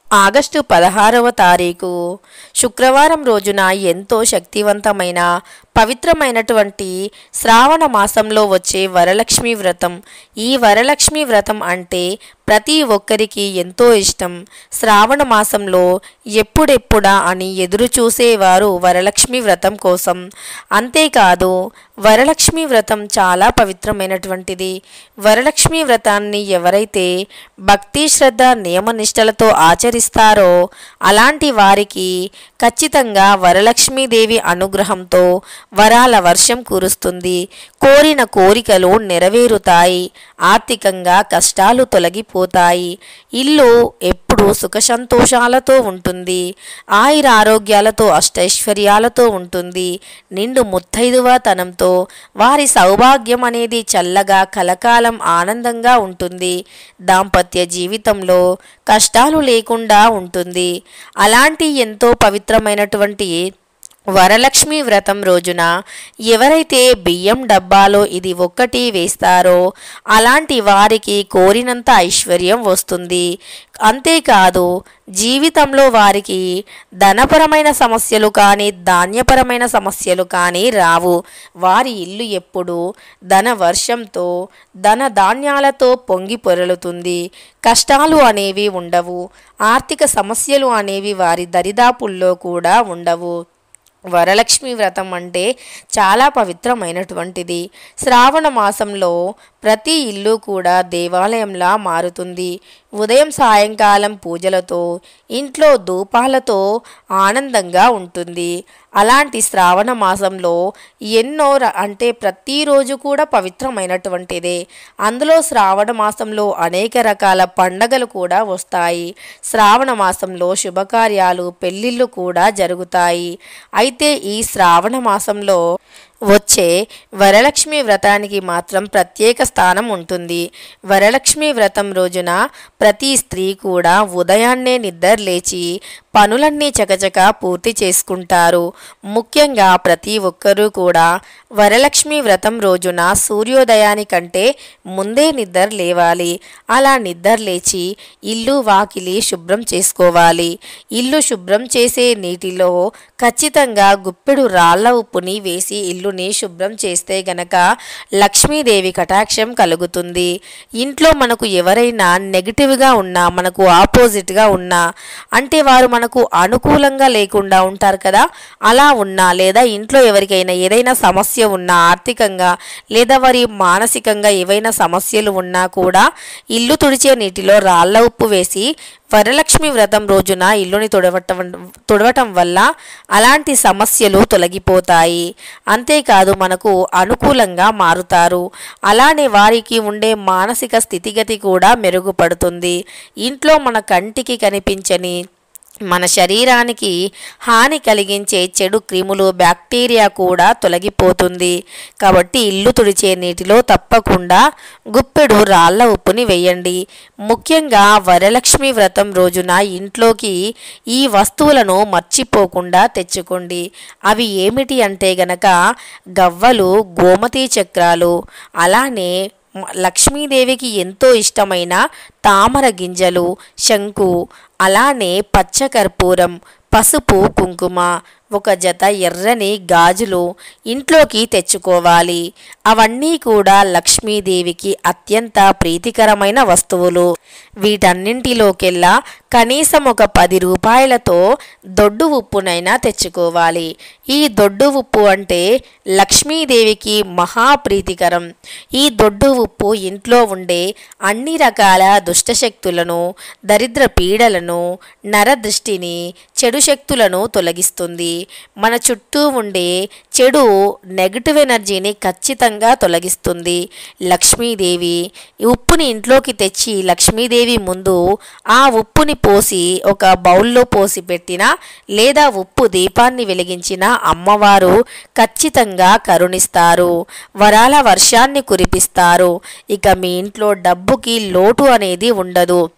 August 16వ తారీఖు శుక్రవారం రోజున ఎంతో శక్తివంతమైన పవిత్రమైనటువంటి శ్రావణ మాసంలో వచ్చే వరలక్ష్మి వ్రతం. ఈ వరలక్ష్మి వ్రతం అంటే ప్రతి ఒక్కరికి ఎంతో ఇష్టం. శ్రావణ మాసంలో ఎప్పుడెప్పుడా అని ఎదురు చూసేవారు వరలక్ష్మి వ్రతం కోసం. అంతేకాదు వరలక్ష్మి వ్రతం చాలా పవిత్రమైనటువంటిది. వరలక్ష్మి వ్రతాన్ని ఎవరైతే భక్తి శ్రద్ధ నియమనిష్టలతో ఆచరిస్తారో అలాంటి వారికి ఖచ్చితంగా వరలక్ష్మీదేవి అనుగ్రహంతో వరాల వర్షం కురుస్తుంది. కోరిన కోరికలు నెరవేరుతాయి. ఆర్థికంగా కష్టాలు తొలగిపోతాయి. ఇల్లు ఎప్పుడూ సుఖ సంతోషాలతో ఉంటుంది. ఆయుర ఆరోగ్యాలతో అష్టైశ్వర్యాలతో ఉంటుంది. నిండు ముత్తైదువతనంతో వారి సౌభాగ్యం అనేది చల్లగా కలకాలం ఆనందంగా ఉంటుంది. దాంపత్య జీవితంలో కష్టాలు లేకుండా ఉంటుంది. అలాంటి ఎంతో పవిత్రమైనటువంటి వరలక్ష్మి వ్రతం రోజున ఎవరైతే బియ్యం డబ్బాలో ఇది ఒక్కటి వేస్తారో అలాంటి వారికి కోరినంత ఐశ్వర్యం వస్తుంది. అంతేకాదు జీవితంలో వారికి ధనపరమైన సమస్యలు కానీ ధాన్యపరమైన సమస్యలు కానీ రావు. వారి ఇల్లు ఎప్పుడు ధన వర్షంతో ధన ధాన్యాలతో పొంగి పొరలుతుంది. కష్టాలు అనేవి ఉండవు. ఆర్థిక సమస్యలు అనేవి వారి దరిదాపుల్లో కూడా ఉండవు. వరలక్ష్మి వ్రతం అంటే చాలా పవిత్రమైనటువంటిది. శ్రావణ మాసంలో ప్రతి ఇల్లు కూడా దేవాలయంలా మారుతుంది. ఉదయం సాయంకాలం పూజలతో ఇంట్లో ధూపాలతో ఆనందంగా ఉంటుంది. అలాంటి శ్రావణ మాసంలో ఎన్నో అంటే ప్రతిరోజు కూడా పవిత్రమైనటువంటిదే. అందులో శ్రావణ మాసంలో అనేక రకాల పండగలు కూడా వస్తాయి. శ్రావణ మాసంలో శుభకార్యాలు పెళ్ళిళ్ళు కూడా జరుగుతాయి. అయితే ఈ శ్రావణ మాసంలో వచ్చే వరలక్ష్మి వ్రతానికి మాత్రం ప్రత్యేక స్థానం ఉంటుంది. వరలక్ష్మి వ్రతం రోజున ప్రతి స్త్రీ కూడా ఉదయాన్నే నిద్రలేచి పనులన్నీ చకచక పూర్తి చేసుకుంటారు. ముఖ్యంగా ప్రతి ఒక్కరూ కూడా వరలక్ష్మి వ్రతం రోజున సూర్యోదయానికంటే ముందే నిద్ర లేవాలి. అలా నిద్ర లేచి ఇల్లు వాకిలి శుభ్రం చేసుకోవాలి. ఇల్లు శుభ్రం చేసే నీటిలో ఖచ్చితంగా గుప్పెడు రాళ్ల ఉప్పుని వేసి ఇల్లుని శుభ్రం చేస్తే గనక లక్ష్మీదేవి కటాక్షం కలుగుతుంది. ఇంట్లో మనకు ఎవరైనా నెగిటివ్గా ఉన్నా, మనకు ఆపోజిట్గా ఉన్నా, అంటే వారు మనకు అనుకూలంగా లేకుండా ఉంటారు కదా, అలా ఉన్నా లేదా ఇంట్లో ఎవరికైనా ఏదైనా సమస్య ఉన్నా ఆర్థికంగా లేదా వారి మానసికంగా ఏవైనా సమస్యలు ఉన్నా కూడా ఇల్లు తుడిచే నీటిలో రాళ్ల ఉప్పు వేసి వరలక్ష్మి వ్రతం రోజున ఇల్లుని తుడవటం వల్ల అలాంటి సమస్యలు తొలగిపోతాయి. అంతేకాదు మనకు అనుకూలంగా మారుతారు. అలానే వారికి ఉండే మానసిక స్థితిగతి కూడా మెరుగుపడుతుంది. ఇంట్లో మన కంటికి కనిపించని మన శరీరానికి హాని కలిగించే చెడు క్రిములు బ్యాక్టీరియా కూడా తొలగిపోతుంది. కాబట్టి ఇల్లు తుడిచే నీటిలో తప్పకుండా గుప్పెడు రాళ్ల ఉప్పుని వేయండి. ముఖ్యంగా వరలక్ష్మి వ్రతం రోజున ఇంట్లోకి ఈ వస్తువులను మర్చిపోకుండా తెచ్చుకోండి. అవి ఏమిటి అంటే గనక గవ్వలు, గోమతి చక్రాలు, అలానే లక్ష్మీదేవికి ఎంతో ఇష్టమైన తామర గింజలు, శంకు, అలానే పచ్చకర్పూరం, పసుపు, కుంకుమ, ఒక జత ఎర్రని గాజులు ఇంట్లోకి తెచ్చుకోవాలి. అవన్నీ కూడా లక్ష్మీదేవికి అత్యంత ప్రీతికరమైన వస్తువులు. వీటన్నింటిలోకెల్లా కనీసం ఒక 10 రూపాయలతో దొడ్డు ఉప్పునైనా తెచ్చుకోవాలి. ఈ దొడ్డు ఉప్పు అంటే లక్ష్మీదేవికి మహాప్రీతికరం. ఈ దొడ్డు ఉప్పు ఇంట్లో ఉండే అన్ని రకాల దుష్టశక్తులను, దరిద్ర పీడలను, నరదృష్టిని, చెడు శక్తులను తొలగిస్తుంది. మన చుట్టూ ఉండే చెడు నెగటివ్ ఎనర్జీని ఖచ్చితంగా తొలగిస్తుంది. లక్ష్మీదేవి ఉప్పుని ఇంట్లోకి తెచ్చి లక్ష్మీదేవి ముందు ఆ ఉప్పుని పోసి ఒక బౌల్లో పోసి పెట్టినా లేదా ఉప్పు దీపాన్ని వెలిగించిన అమ్మవారు ఖచ్చితంగా కరుణిస్తారు. వరాల వర్షాన్ని కురిపిస్తారు. ఇక మీ ఇంట్లో డబ్బుకి లోటు అనేది ఉండదు.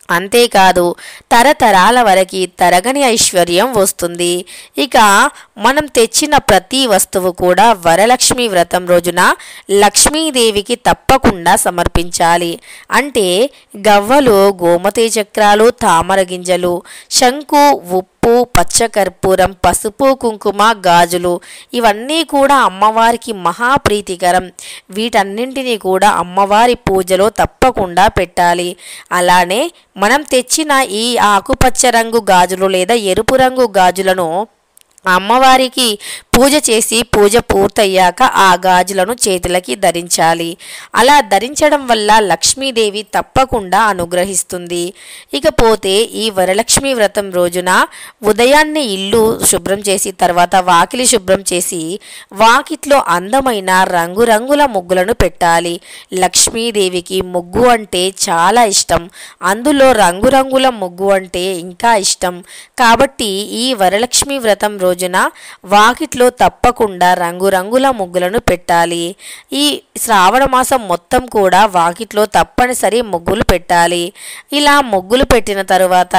అంతేకాదు తరతరాల వరకు తరగని ఐశ్వర్యం వస్తుంది. ఇక మనం తెచ్చిన ప్రతి వస్తువు కూడా వరలక్ష్మి వ్రతం రోజున లక్ష్మీదేవికి తప్పకుండా సమర్పించాలి. అంటే గవ్వలు, గోమతి చక్రాలు, తామర గింజలు, శంకు, ఉప్పు, పచ్చకర్పూరం, పసుపు, కుంకుమ, గాజులు ఇవన్నీ కూడా అమ్మవారికి మహాప్రీతికరం. వీటన్నింటినీ కూడా అమ్మవారి పూజలో తప్పకుండా పెట్టాలి. అలానే మనం తెచ్చిన ఈ ఆకుపచ్చ రంగు గాజులు లేదా ఎరుపు రంగు గాజులను అమ్మవారికి పూజ చేసి పూజ పూర్తయ్యాక ఆ గాజులను చేతులకి ధరించాలి. అలా ధరించడం వల్ల లక్ష్మీదేవి తప్పకుండా అనుగ్రహిస్తుంది. ఇకపోతే ఈ వరలక్ష్మి వ్రతం రోజున ఉదయాన్నే ఇల్లు శుభ్రం చేసి తర్వాత వాకిలి శుభ్రం చేసి వాకిట్లో అందమైన రంగురంగుల ముగ్గులను పెట్టాలి. లక్ష్మీదేవికి ముగ్గు అంటే చాలా ఇష్టం. అందులో రంగురంగుల ముగ్గు అంటే ఇంకా ఇష్టం. కాబట్టి ఈ వరలక్ష్మి వ్రతం రోజున వాకిట్లో తప్పకుండా రంగురంగుల ముగ్గులను పెట్టాలి. ఈ శ్రావణ మాసం మొత్తం కూడా వాకిట్లో తప్పనిసరి ముగ్గులు పెట్టాలి. ఇలా ముగ్గులు పెట్టిన తరువాత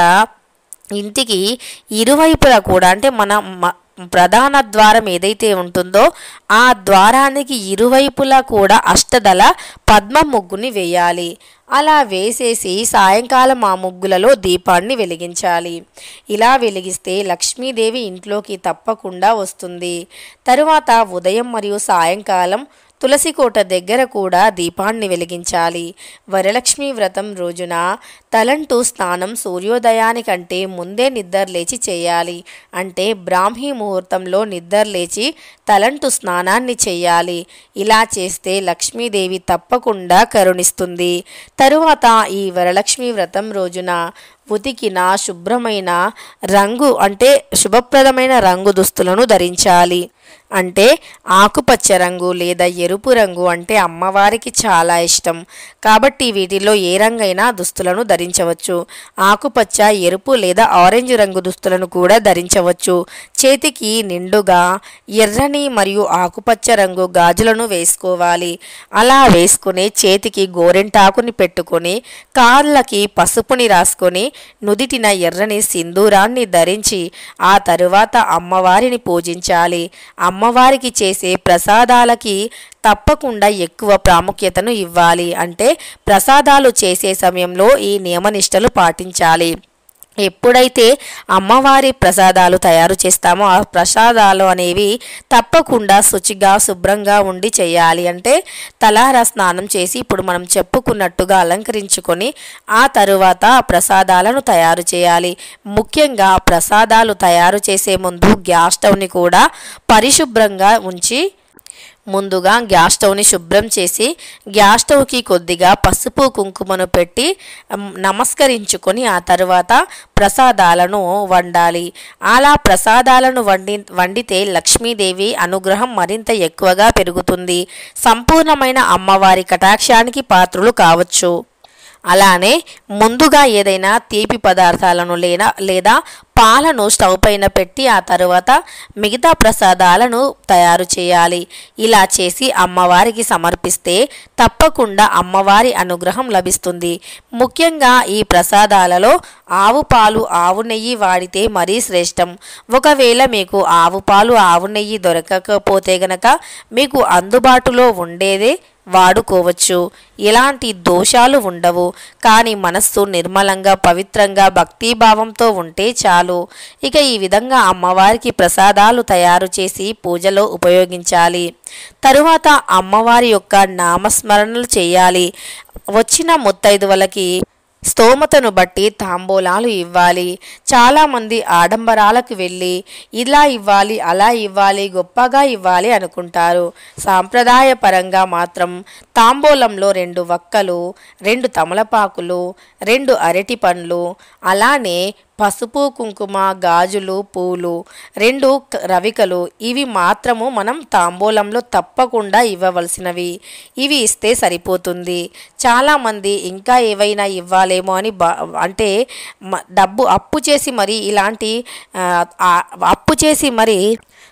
ఇంటికి ఇరువైపులా కూడా అంటే మన ప్రధాన ద్వారం ఏదైతే ఉంటుందో ఆ ద్వారానికి ఇరువైపులా కూడా అష్టదళ పద్మ ముగ్గుని వేయాలి. అలా వేసేసి సాయంకాలం ఆ ముగ్గులలో దీపాన్ని వెలిగించాలి. ఇలా వెలిగిస్తే లక్ష్మీదేవి ఇంట్లోకి తప్పకుండా వస్తుంది. తరువాత ఉదయం మరియు సాయంకాలం తులసి కోట దగ్గర కూడా దీపాన్ని వెలిగించాలి. వరలక్ష్మి వ్రతం రోజున తలంటూ స్నానం సూర్యోదయానికంటే ముందే నిద్రలేచి చేయాలి. అంటే బ్రాహ్మీ ముహూర్తంలో నిద్రలేచి తలంటు స్నానాన్ని చేయాలి. ఇలా చేస్తే లక్ష్మీదేవి తప్పకుండా కరుణిస్తుంది. తరువాత ఈ వరలక్ష్మి వ్రతం రోజున ఉతికిన శుభ్రమైన రంగు అంటే శుభప్రదమైన రంగు దుస్తులను ధరించాలి. అంటే ఆకుపచ్చ రంగు లేదా ఎరుపు రంగు అంటే అమ్మవారికి చాలా ఇష్టం. కాబట్టి వీటిలో ఏ రంగైనా దుస్తులను ధరించవచ్చు. ఆకుపచ్చ, ఎరుపు లేదా ఆరెంజ్ రంగు దుస్తులను కూడా ధరించవచ్చు. చేతికి నిండుగా ఎర్రని మరియు ఆకుపచ్చ రంగు గాజులను వేసుకోవాలి. అలా వేసుకుని చేతికి గోరెంటాకుని పెట్టుకొని కాళ్ళకి పసుపుని రాసుకొని నుదిటిన ఎర్రని సింధూరాన్ని ధరించి ఆ తరువాత అమ్మవారిని పూజించాలి. అమ్మవారికి చేసే ప్రసాదాలకి తప్పకుండా ఎక్కువ ప్రాముఖ్యతను ఇవ్వాలి. అంటే ప్రసాదాలు చేసే సమయంలో ఈ నియమనిష్టలు పాటించాలి. ఎప్పుడైతే అమ్మవారి ప్రసాదాలు తయారు చేస్తామో ఆ ప్రసాదాలు అనేవి తప్పకుండా శుచిగా శుభ్రంగా ఉండి చేయాలి. అంటే తలారా స్నానం చేసి ఇప్పుడు మనం చెప్పుకున్నట్టుగా అలంకరించుకొని ఆ తరువాత ప్రసాదాలను తయారు చేయాలి. ముఖ్యంగా ప్రసాదాలు తయారు చేసే ముందు గ్యాస్ స్టవ్ని కూడా పరిశుభ్రంగా ఉంచి ముందుగా గ్యాస్ స్టవ్ని శుభ్రం చేసి గ్యాస్ స్టవ్కి కొద్దిగా పసుపు కుంకుమను పెట్టి నమస్కరించుకొని ఆ తర్వాత ప్రసాదాలను వండాలి. అలా ప్రసాదాలను వండితే లక్ష్మీదేవి అనుగ్రహం మరింత ఎక్కువగా పెరుగుతుంది. సంపూర్ణమైన అమ్మవారి కటాక్షానికి పాత్రులు కావచ్చు. అలానే ముందుగా ఏదైనా తీపి పదార్థాలను లేదా పాలను స్టవ్ పైన పెట్టి ఆ తరువాత మిగతా ప్రసాదాలను తయారు చేయాలి. ఇలా చేసి అమ్మవారికి సమర్పిస్తే తప్పకుండా అమ్మవారి అనుగ్రహం లభిస్తుంది. ముఖ్యంగా ఈ ప్రసాదాలలో ఆవు పాలు, ఆవు నెయ్యి వాడితే మరీ శ్రేష్టం. ఒకవేళ మీకు ఆవు పాలు, ఆవు నెయ్యి దొరకకపోతే గనక మీకు అందుబాటులో ఉండేదే వాడుకోవచ్చు. ఎలాంటి దోషాలు ఉండవు. కానీ మనస్సు నిర్మలంగా పవిత్రంగా భక్తిభావంతో ఉంటే చాలు. ఇక ఈ విధంగా అమ్మవారికి ప్రసాదాలు తయారు చేసి పూజలో ఉపయోగించాలి. తరువాత అమ్మవారి యొక్క నామస్మరణలు చేయాలి. వచ్చిన ముత్తైదువలకి స్తోమతను బట్టి తాంబూలాలు ఇవ్వాలి. చాలామంది ఆడంబరాలకు వెళ్ళి ఇలా ఇవ్వాలి, అలా ఇవ్వాలి, గొప్పగా ఇవ్వాలి అనుకుంటారు. సాంప్రదాయపరంగా మాత్రం తాంబూలంలో 2 వక్కలు, 2 తమలపాకులు, 2 అరటి పండ్లు, అలానే పసుపు, కుంకుమ, గాజులు, పూలు, 2 రవికలు ఇవి మాత్రము మనం తాంబూలంలో తప్పకుండా ఇవ్వవలసినవి. ఇవి ఇస్తే సరిపోతుంది. చాలామంది ఇంకా ఏవైనా ఇవ్వాలేమో అని అంటే డబ్బు అప్పు చేసి మరి ఇలాంటి అప్పు చేసి మరి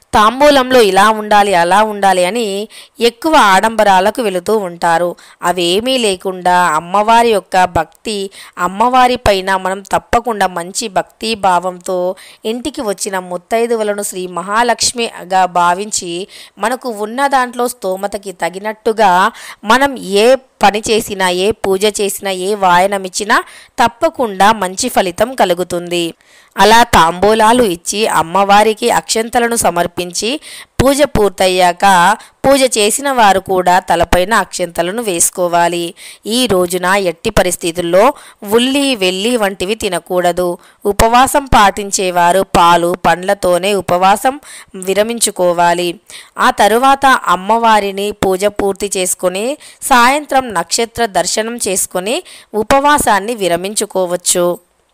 తాంబూలంలో ఇలా ఉండాలి అలా ఉండాలి అని ఎక్కువ ఆడంబరాలకు వెళుతూ ఉంటారు. అవేమీ లేకుండా అమ్మవారి యొక్క భక్తి, అమ్మవారి పైన మనం తప్పకుండా మంచి భక్తి భావంతో ఇంటికి వచ్చిన ముత్తైదువులను శ్రీ మహాలక్ష్మిగా భావించి మనకు ఉన్న దాంట్లో స్తోమతకి తగినట్టుగా మనం ఏ పని చేసినా, ఏ పూజ చేసినా, ఏ వాయనమిచ్చినా తప్పకుండా మంచి ఫలితం కలుగుతుంది. అలా తాంబూలాలు ఇచ్చి అమ్మవారికి అక్షంతలను సమర్పించి పూజ పూర్తయ్యాక పూజ చేసిన వారు కూడా తలపైన అక్షంతలను వేసుకోవాలి. ఈ రోజున ఎట్టి పరిస్థితుల్లో ఉల్లి వెల్లి వంటివి తినకూడదు. ఉపవాసం పాటించేవారు పాలు పండ్లతోనే ఉపవాసం విరమించుకోవాలి. ఆ తరువాత అమ్మవారిని పూజ పూర్తి చేసుకొని సాయంత్రం నక్షత్ర దర్శనం చేసుకొని ఉపవాసాన్ని విరమించుకోవచ్చు.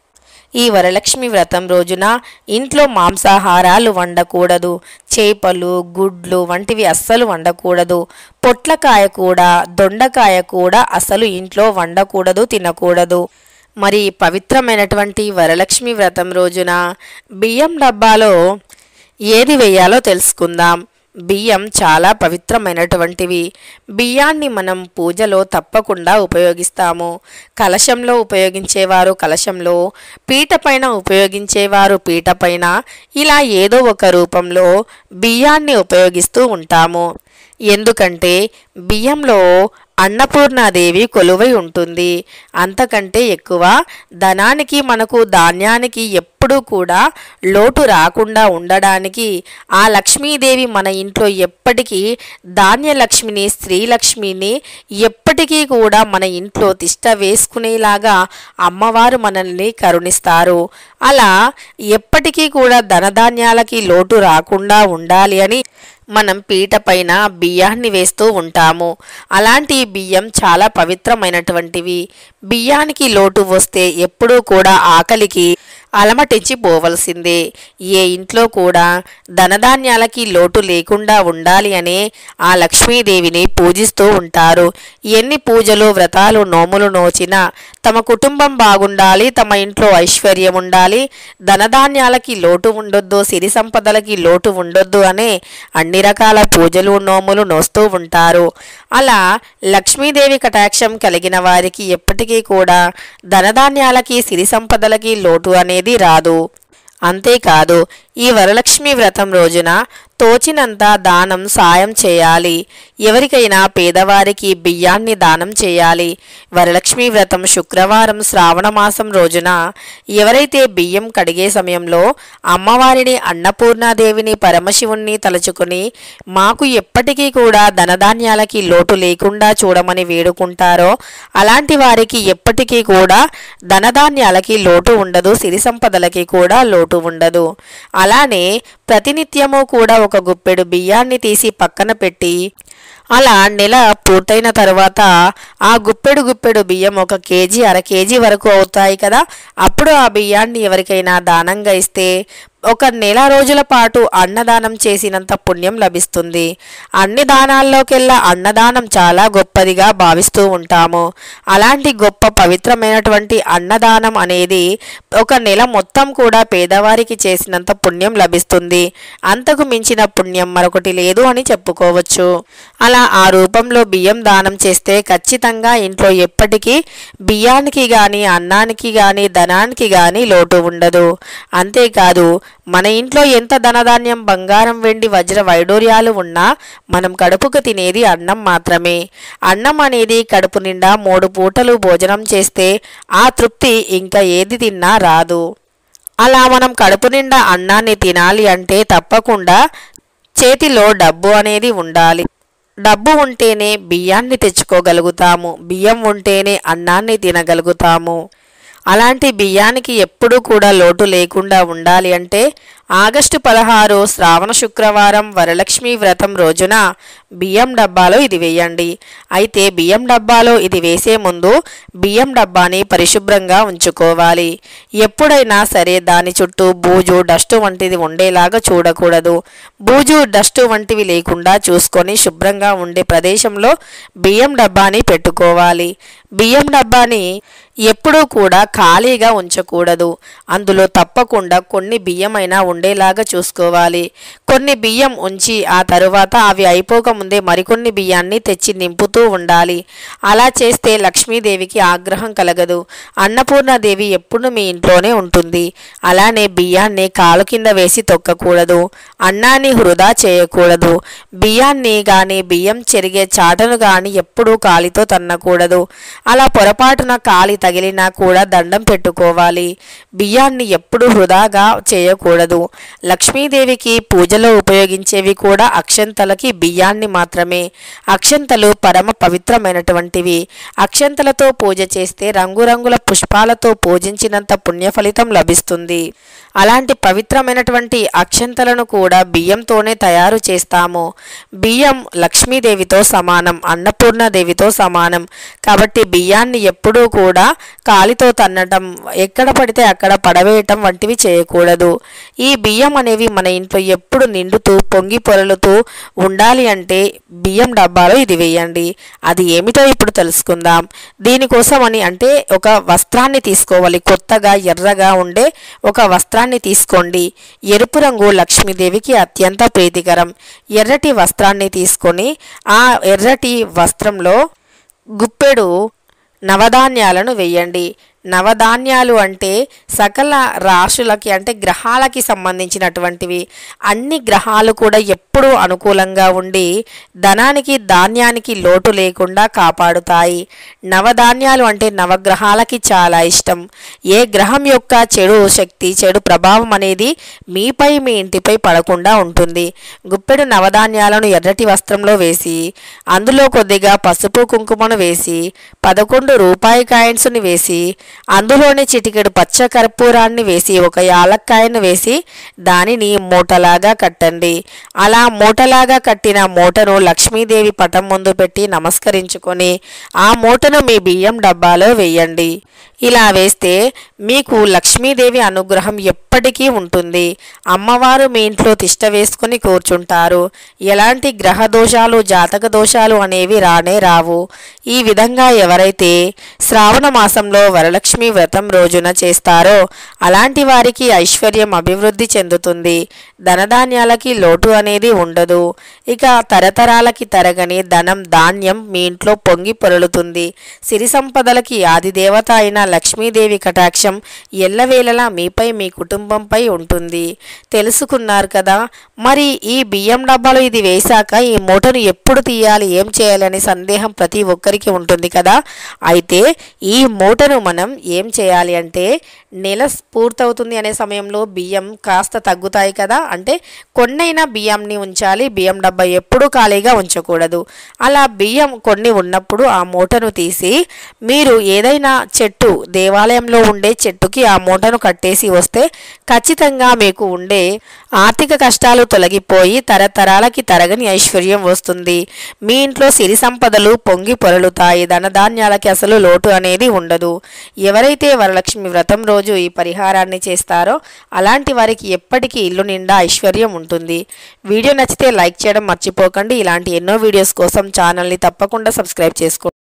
ఈ వరలక్ష్మి వ్రతం రోజున ఇంట్లో మాంసాహారాలు వండకూడదు. చేపలు, గుడ్లు వంటివి అస్సలు వండకూడదు. పొట్లకాయ కూడా, దొండకాయ కూడా అసలు ఇంట్లో వండకూడదు, తినకూడదు. మరి పవిత్రమైనటువంటి వరలక్ష్మి వ్రతం రోజున బియ్యం డబ్బాలో ఏది వేయాలో తెలుసుకుందాం. బియ్యం చాలా పవిత్రమైనటువంటివి. బియ్యాన్ని మనం పూజలో తప్పకుండా ఉపయోగిస్తాము. కలశంలో ఉపయోగించేవారు కలశంలో, పీట పైన ఉపయోగించేవారు పీట పైన, ఇలా ఏదో ఒక రూపంలో బియ్యాన్ని ఉపయోగిస్తూ ఉంటాము. ఎందుకంటే బియ్యంలో అన్నపూర్ణాదేవి కొలువై ఉంటుంది. అంతకంటే ఎక్కువ ధనానికి, మనకు ధాన్యానికి ఎప్పుడూ కూడా లోటు రాకుండా ఉండడానికి ఆ లక్ష్మీదేవి మన ఇంట్లో ఎప్పటికీ ధాన్యలక్ష్మిని, స్త్రీలక్ష్మిని ఎప్పటికీ కూడా మన ఇంట్లో తిష్ట వేసుకునేలాగా అమ్మవారు మనల్ని కరుణిస్తారు. అలా ఎప్పటికీ కూడా ధనధాన్యాలకి లోటు రాకుండా ఉండాలి అని మనం పీట పైన బియ్యాన్ని వేస్తూ ఉంటాము. అలాంటి బియ్యం చాలా పవిత్రమైనటువంటివి. బియ్యానికి లోటు వస్తే ఎప్పుడూ కూడా ఆకలికి అలమటించిపోవలసిందే. ఏ ఇంట్లో కూడా ధనధాన్యాలకి లోటు లేకుండా ఉండాలి అనే ఆ లక్ష్మీదేవిని పూజిస్తూ ఉంటారు. ఎన్ని పూజలు, వ్రతాలు, నోములు నోచినా తమ కుటుంబం బాగుండాలి, తమ ఇంట్లో ఐశ్వర్యం ఉండాలి, ధనధాన్యాలకి లోటు ఉండొద్దు, సిరి సంపదలకి లోటు ఉండొద్దు అనే అన్ని రకాల పూజలు, నోములు నోస్తూ ఉంటారు. అలా లక్ష్మీదేవి కటాక్షం కలిగిన వారికి ఎప్పటికీ కూడా ధనధాన్యాలకి, సిరి సంపదలకి లోటు అనేది రాదు. అంతేకాదు, ఈ వరలక్ష్మి వ్రతం రోజున తోచినంత దానం, సాయం చేయాలి. ఎవరికైనా పేదవారికి బియ్యాన్ని దానం చేయాలి. వరలక్ష్మి వ్రతం శుక్రవారం శ్రావణ మాసం రోజున ఎవరైతే బియ్యం కడిగే సమయంలో అమ్మవారిని, అన్నపూర్ణాదేవిని, పరమశివుణ్ణి తలుచుకుని మాకు ఎప్పటికీ కూడా ధనధాన్యాలకి లోటు లేకుండా చూడమని వేడుకుంటారో అలాంటి వారికి ఎప్పటికీ కూడా ధనధాన్యాలకి లోటు ఉండదు, సిరి సంపదలకి కూడా లోటు ఉండదు. అలానే ప్రతినిత్యము కూడా ఒక గుప్పెడు బియ్యాన్ని తీసి పక్కన పెట్టి అలా నెల పూర్తయిన తర్వాత ఆ గుప్పెడు బియ్యం 1 కేజీ, అర కేజీ వరకు అవుతాయి కదా. అప్పుడు ఆ బియ్యాన్ని ఎవరికైనా దానంగా ఇస్తే 1 నెల రోజుల పాటు అన్నదానం చేసినంత పుణ్యం లభిస్తుంది. అన్ని దానాల్లోకెల్లా అన్నదానం చాలా గొప్పదిగా భావిస్తూ ఉంటాము. అలాంటి గొప్ప పవిత్రమైనటువంటి అన్నదానం అనేది 1 నెల మొత్తం కూడా పేదవారికి చేసినంత పుణ్యం లభిస్తుంది. అంతకు మించిన పుణ్యం మరొకటి లేదు అని చెప్పుకోవచ్చు. అలా ఆ రూపంలో బియ్యం దానం చేస్తే ఖచ్చితంగా ఇంట్లో ఎప్పటికీ బియ్యానికి కానీ, అన్నానికి కానీ, ధనానికి కానీ లోటు ఉండదు. అంతేకాదు, మన ఇంట్లో ఎంత ధనధాన్యం, బంగారం, వెండి, వజ్ర వైడూర్యాలు ఉన్నా మనం కడుపుకు తినేది అన్నం మాత్రమే. అన్నం అనేది కడుపు నిండా 3 పూటలు భోజనం చేస్తే ఆ తృప్తి ఇంకా ఏది తిన్నా రాదు. అలా మనం కడుపు నిండా అన్నాన్ని తినాలి అంటే తప్పకుండా చేతిలో డబ్బు అనేది ఉండాలి. డబ్బు ఉంటేనే బియ్యాన్ని తెచ్చుకోగలుగుతాము, బియ్యం ఉంటేనే అన్నాన్ని తినగలుగుతాము. అలాంటి బియ్యానికి ఎప్పుడూ కూడా లోటు లేకుండా ఉండాలి అంటే ఆగస్టు 16 శ్రావణ శుక్రవారం వరలక్ష్మి వ్రతం రోజున బియ్యం డబ్బాలో ఇది వేయండి. అయితే బియ్యం డబ్బాలో ఇది వేసే ముందు బియ్యం డబ్బాని పరిశుభ్రంగా ఉంచుకోవాలి. ఎప్పుడైనా సరే దాని చుట్టూ బూజు డస్టు వంటిది ఉండేలాగా చూడకూడదు. బూజు డస్టు వంటివి లేకుండా చూసుకొని శుభ్రంగా ఉండే ప్రదేశంలో బియ్యం డబ్బాని పెట్టుకోవాలి. బియ్యం డబ్బాని ఎప్పుడూ కూడా ఖాళీగా ఉంచకూడదు. అందులో తప్పకుండా కొన్ని బియ్యమైనా ఉండేలాగా చూసుకోవాలి. కొన్ని బియ్యం ఉంచి ఆ తరువాత అవి అయిపోకముందే మరికొన్ని బియ్యాన్ని తెచ్చి నింపుతూ ఉండాలి. అలా చేస్తే లక్ష్మీదేవికి ఆగ్రహం కలగదు. అన్నపూర్ణాదేవి ఎప్పుడు మీ ఇంట్లోనే ఉంటుంది. అలానే బియ్యాన్ని కాలు కింద వేసి తొక్కకూడదు. అన్నాన్ని వృధా చేయకూడదు. బియ్యాన్ని కానీ బియ్యం చెరిగే చాటను కానీ ఎప్పుడూ కాలితో తన్నకూడదు. అలా పొరపాటున కాలి తగిలినా కూడా దండం పెట్టుకోవాలి. బియ్యాన్ని ఎప్పుడు వృధాగా చేయకూడదు. లక్ష్మీదేవికి పూజలో ఉపయోగించేవి కూడా అక్షంతలకి బియ్యాన్ని మాత్రమే. అక్షంతలు పరమ పవిత్రమైనటువంటివి. అక్షంతలతో పూజ చేస్తే రంగురంగుల పుష్పాలతో పూజించినంత పుణ్య ఫలితం లభిస్తుంది. అలాంటి పవిత్రమైనటువంటి అక్షంతలను కూడా బియ్యంతోనే తయారు చేస్తాము. బియ్యం లక్ష్మీదేవితో సమానం, అన్నపూర్ణాదేవితో సమానం. కాబట్టి బియ్యాన్ని ఎప్పుడూ కూడా కాలితో తన్నటం, ఎక్కడ పడితే అక్కడ పడవేయటం వంటివి చేయకూడదు. ఈ బియ్యం అనేవి మన ఇంట్లో ఎప్పుడు నిండుతూ పొంగి పొరలుతూ ఉండాలి అంటే బియ్యం డబ్బాలో ఇది వేయండి. అది ఏమిటో ఇప్పుడు తెలుసుకుందాం. దీనికోసమని అంటే ఒక వస్త్రాన్ని తీసుకోవాలి. కొత్తగా ఎర్రగా ఉండే ఒక వస్త్రాన్ని తీసుకోండి. ఎరుపు రంగు లక్ష్మీదేవికి అత్యంత ప్రీతికరం. ఎర్రటి వస్త్రాన్ని తీసుకొని ఆ ఎర్రటి వస్త్రంలో గుప్పెడు నవధాన్యాలను వేయండి. నవధాన్యాలు అంటే సకల రాశులకి అంటే గ్రహాలకి సంబంధించినటువంటివి. అన్ని గ్రహాలు కూడా ఎప్పుడూ అనుకూలంగా ఉండి ధనానికి ధాన్యానికి లోటు లేకుండా కాపాడుతాయి. నవధాన్యాలు అంటే నవగ్రహాలకి చాలా ఇష్టం. ఏ గ్రహం యొక్క చెడు శక్తి చెడు ప్రభావం అనేది మీపై మీ ఇంటిపై పడకుండా ఉంటుంది. గుప్పెడు నవధాన్యాలను ఎర్రటి వస్త్రంలో వేసి అందులో కొద్దిగా పసుపు కుంకుమను వేసి 11 రూపాయి కాయిన్స్ని వేసి అందులోనే చిటికెడు పచ్చ కర్పూరాన్ని వేసి ఒక యాలక్కాయను వేసి దానిని మూటలాగా కట్టండి. అలా మూటలాగా కట్టిన మూటను లక్ష్మీదేవి పటం ముందు పెట్టి నమస్కరించుకొని ఆ మూటను మీ బియ్యం డబ్బాలో వేయండి. ఇలా వేస్తే మీకు లక్ష్మీదేవి అనుగ్రహం ఎప్పటికీ ఉంటుంది. అమ్మవారు మీ ఇంట్లో తిష్ట వేసుకుని కూర్చుంటారు. ఎలాంటి గ్రహ దోషాలు జాతక దోషాలు అనేవి రానే రావు. ఈ విధంగా ఎవరైతే శ్రావణ మాసంలో వరలక్ష్మి వ్రతం రోజున చేస్తారో అలాంటి వారికి ఐశ్వర్యం అభివృద్ధి చెందుతుంది. ధనధాన్యాలకి లోటు అనేది ఉండదు. ఇక తరతరాలకి తరగని ధనం ధాన్యం మీ ఇంట్లో పొంగి పొరలుతుంది. సిరి సంపదలకి ఆదిదేవత అయిన లక్ష్మీదేవి కటాక్షం ఎల్లవేళలా మీపై మీ కుటుంబంపై ఉంటుంది. తెలుసుకున్నారు కదా. మరి ఈ బియ్యం డబ్బాలో ఇది వేశాక ఈ మూటను ఎప్పుడు తీయాలి, ఏం చేయాలి అనే సందేహం ప్రతి ఒక్కరికి ఉంటుంది కదా. అయితే ఈ మూటను మనం ఏం చేయాలి అంటే నెల పూర్తవుతుంది అనే సమయంలో బియ్యం కాస్త తగ్గుతాయి కదా, అంటే కొన్నైనా బియ్యంని ఉంచాలి. బియ్యం డబ్బా ఎప్పుడూ ఖాళీగా ఉంచకూడదు. అలా బియ్యం కొన్ని ఉన్నప్పుడు ఆ మూటను తీసి మీరు ఏదైనా చెట్టు దేవాలయంలో ఉండే చెట్టుకి ఆ మూటను కట్టేసి వస్తే ఖచ్చితంగా మీకు ఉండే ఆర్థిక కష్టాలు తొలగిపోయి తరతరాలకి తరగని ఐశ్వర్యం వస్తుంది. మీ ఇంట్లో సిరి సంపదలు పొంగి పొరలుతాయి. ధనధాన్యాలకి అసలు లోటు అనేది ఉండదు. ఎవరైతే వరలక్ష్మి వ్రతం రోజు ఈ పరిహారాన్ని చేస్తారో అలాంటి వారికి ఎప్పటికీ ఇల్లు నిండా ఐశ్వర్యం ఉంటుంది. వీడియో నచ్చితే లైక్ చేయడం మర్చిపోకండి. ఇలాంటి ఎన్నో వీడియోస్ కోసం ఛానల్ని తప్పకుండా సబ్స్క్రైబ్ చేసుకోండి.